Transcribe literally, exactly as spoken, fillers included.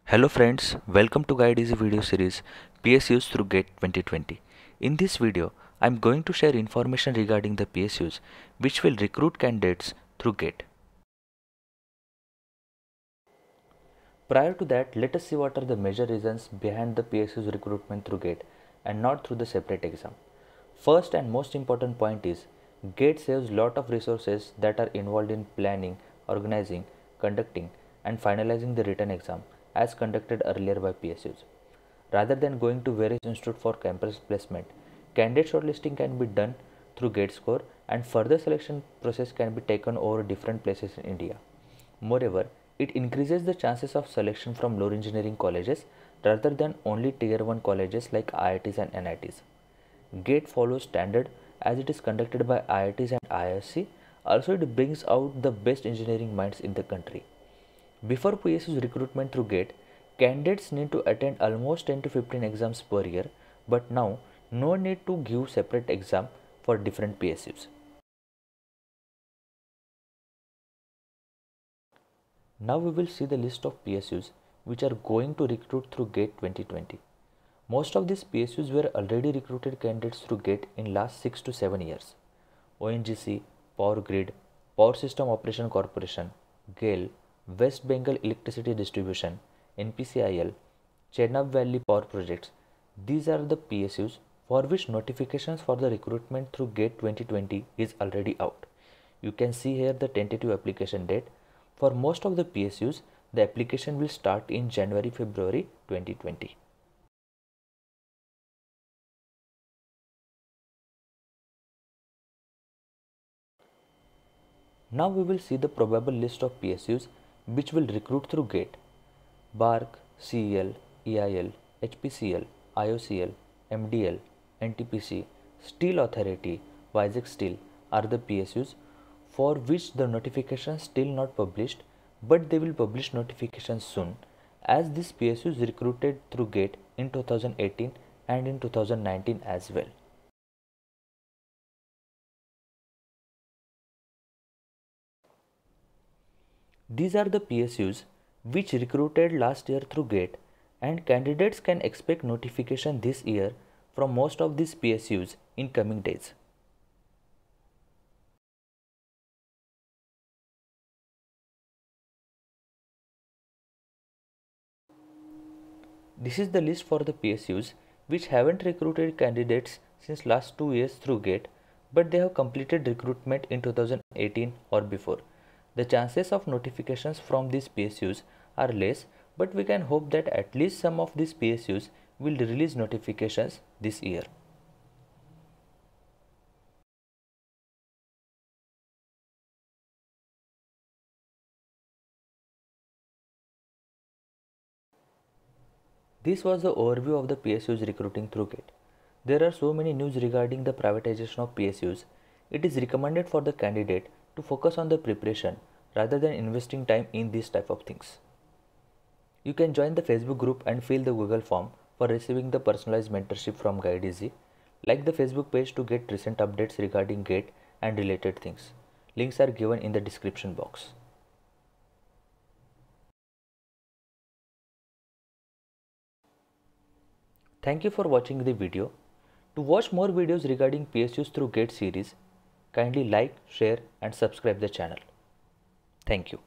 Hello friends, welcome to Guidesy video series P S Us through GATE twenty twenty. In this video, I am going to share information regarding the P S Us which will recruit candidates through GATE. Prior to that, let us see what are the major reasons behind the P S Us recruitment through GATE and not through the separate exam. First and most important point is GATE saves lot of resources that are involved in planning, organizing, conducting and finalizing the written exam as conducted earlier by P S Us. Rather than going to various institutes for campus placement, candidate shortlisting can be done through GATE score and further selection process can be taken over different places in India. Moreover, it increases the chances of selection from lower engineering colleges rather than only tier one colleges like I I Ts and N I Ts. GATE follows standard as it is conducted by I I Ts and I I S c. Also, it brings out the best engineering minds in the country. Before P S Us recruitment through GATE, candidates need to attend almost ten to fifteen exams per year, but now no need to give separate exam for different P S Us. Now we will see the list of P S Us which are going to recruit through GATE twenty twenty. Most of these P S Us were already recruited candidates through GATE in last six to seven years. O N G C, Power Grid, Power System Operation Corporation, GAIL, West Bengal Electricity Distribution, N P C I L, Chenab Valley Power Projects. These are the P S Us for which notifications for the recruitment through GATE twenty twenty is already out. You can see here the tentative application date. For most of the P S Us, the application will start in January February twenty twenty. Now we will see the probable list of P S Us which will recruit through GATE. B A R C, C E L, E I L, H P C L, I O C L, M D L, N T P C, Steel Authority, Vizag Steel are the P S Us for which the notifications still not published, but they will publish notifications soon, as this P S Us recruited through GATE in two thousand eighteen and in two thousand nineteen as well. These are the P S Us which recruited last year through GATE, and candidates can expect notification this year from most of these P S Us in coming days. This is the list for the P S Us which haven't recruited candidates since last two years through GATE, but they have completed recruitment in two thousand eighteen or before. The chances of notifications from these P S Us are less, but we can hope that at least some of these P S Us will release notifications this year. This was the overview of the P S Us recruiting through GATE. There are so many news regarding the privatization of P S Us. It is recommended for the candidate to focus on the preparation rather than investing time in these type of things. You can join the Facebook group and fill the Google form for receiving the personalized mentorship from Guidesy. Like the Facebook page to get recent updates regarding GATE and related things. Links are given in the description box. Thank you for watching the video. To watch more videos regarding P S Us through GATE series, kindly like, share and subscribe the channel. Thank you.